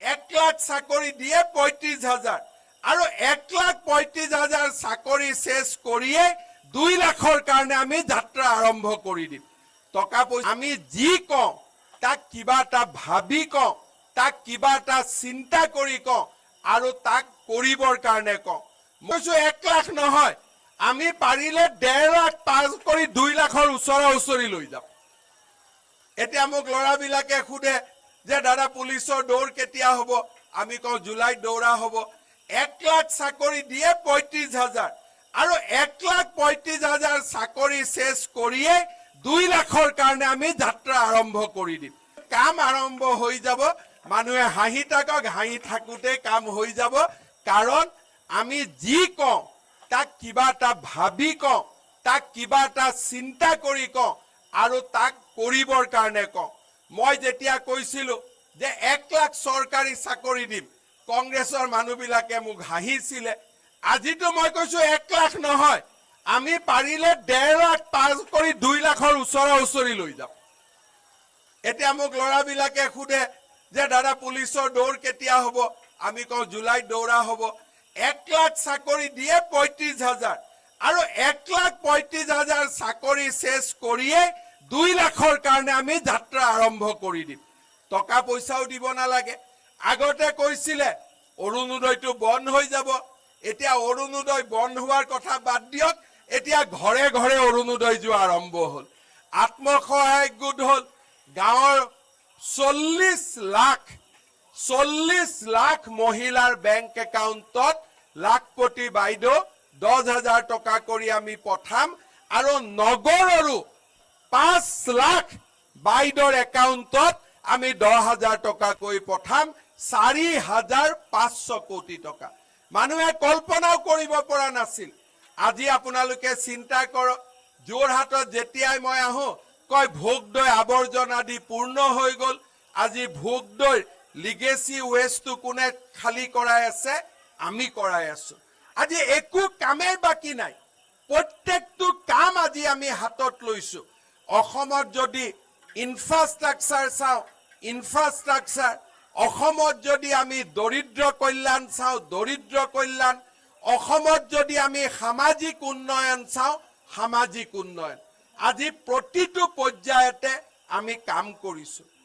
1 লাখ চাকৰি দিয়ে 35,000 আৰু 1,35,000 চাকৰি শেষ কৰিয়ে 2 লাখৰ কাৰণে আমি যাত্ৰা আৰম্ভ কৰি দিম টকা পইচা আমি যি কওঁ তাক কিবা এটা ভাবি কওঁ তাক কিবা এটা চিন্তা কৰি কওঁ আৰু তাক কৰিবৰ কাৰণে কওঁ মইছো 1 লাখ নহয় আমি পাৰিলে 1.5 লাখ পাছ কৰি 2 লাখৰ ওচৰা-ওচৰি লৈ যাম এতিয়া মোক লৰাবিলাকে খুদে যে দাদা পুলিচৰ দৌৰ কেতিয়া হ'ব আমি কওঁ জুলাইত দৌৰা হ'ব 1 লাখ চাকৰি দিয়ে 35,000 আৰু 1,35,000 চাকৰি শেষ কৰিয়ে 2 লাখৰ কাৰণে আমি যাত্ৰা আৰম্ভ কৰি দিম কাম আৰম্ভ হৈ যাব মানুহে হাঁহি থাকক হাঁহি থাকোতে কাম হৈ যাব কাৰণ আমি যি কওঁ তাক কিবা এটা ভাবি কওঁ তাক কিবা এটা চিন্তা কৰি কওঁ আৰু তাক কৰিবৰ কাৰণে কওঁ মই যেতিয়া কৈছিলো যে 1 লাখ চৰকাৰী চাকৰি দিম কংগ্ৰেছৰ মানুহবিলাকে মোক হাঁহিছিলে আজিতো মই কৈছো 1 লাখ নহয় আমি পাৰিলে 1.5 লাখ পাছ কৰি 2 লাখৰ ওচৰা-ওচৰি লৈ যাম এতিয়া মোক লৰাবিলাকে খুদে যে দাদা পুলিচৰ দৌৰ কেতিয়া হ'ব আমি কওঁ জুলাইত দৌৰা হ'ব 1 লাখ চাকৰি দিয়ে 35,000 আৰু 1,35,000 চাকৰি শেষ কৰিয়ে 2 লাখৰ কাৰণে আমি যাত্ৰা আৰম্ভ কৰি দিম টকা পইচাও দিব নালাগে আগতে কৈছিলে অৰুণোদয়টো বন্ধ হৈ যাব এতিয়া অৰুণোদয় বন্ধ হোৱাৰ কথা বাদ দিয়ক এতিয়া ঘৰে ঘৰে অৰুণোদয় যোৱা আৰম্ভ হ'ল আত্মসহায়ক গোট হ'ল গাঁৱৰ 40 লাখ মহিলাৰ বেংক একাউণ্টত লাখপতি বাইদেউ 10,000 টকা কৰি আমি পঠাম আৰু নগৰৰো 5 লাখ বাইদেউৰ একাউণ্টত আমি 10,000 টকা কৰি পঠাম 4,500 কোটি টকা মানুহে কল্পনাও কৰিব পৰা নাছিল আজি আপোনালোকে চিন্তা কৰক যোৰহাটত যেতিয়াই মই আহো কয় ভোগদৈ আৱৰ্জনা দি পূৰ্ণ হৈ গ'ল আজি ভোগদৈৰ লিগেসি ওয়েস্টটো কোনে খালি কৰাই আছে আমি কৰাই আছো আজি একো কামেই বাকি নাই প্ৰত্যেকটো কাম আজি আমি হাতত লৈছো অসমত যদি ইনফ্ৰাষ্ট্ৰাকচাৰ চাও ইনফ্ৰাষ্ট্ৰাকচাৰ অসমত যদি আমি দৰিদ্ৰ কল্যাণ চাও দৰিদ্ৰ কল্যাণ অসমত যদি আমি সামাজিক উন্নয়ন চাও সামাজিক উন্নয়ন আজি প্ৰতিটো পৰ্যায়তে আমি কাম কৰিছো